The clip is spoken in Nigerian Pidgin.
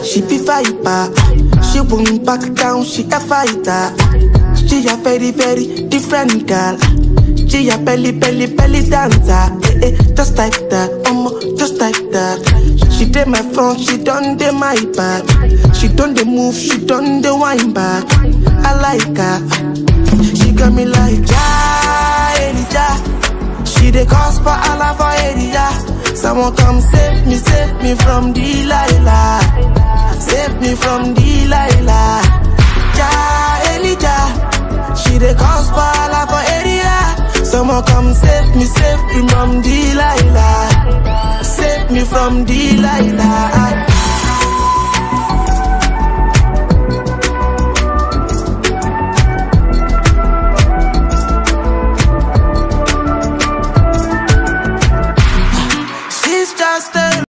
She be fighter. She won't back down, she a fighter. She a very, very different girl. She a belly dancer. Just like that, just like that. She did my front, she done the my back. She done the move, she done the wine back. I like her. She got me like Elijah. She the cause for Allah for area. Someone come save me from Delilah. Save me from Delilah. Elijah. She the cause for Allah for area. Someone come save me from Delilah. Save me from Delilah.